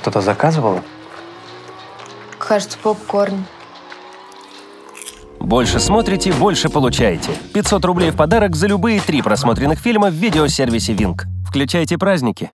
что-то заказывала? Кажется, попкорн. Больше смотрите, больше получаете. 500 рублей в подарок за любые 3 просмотренных фильма в видеосервисе Wink. Включайте праздники.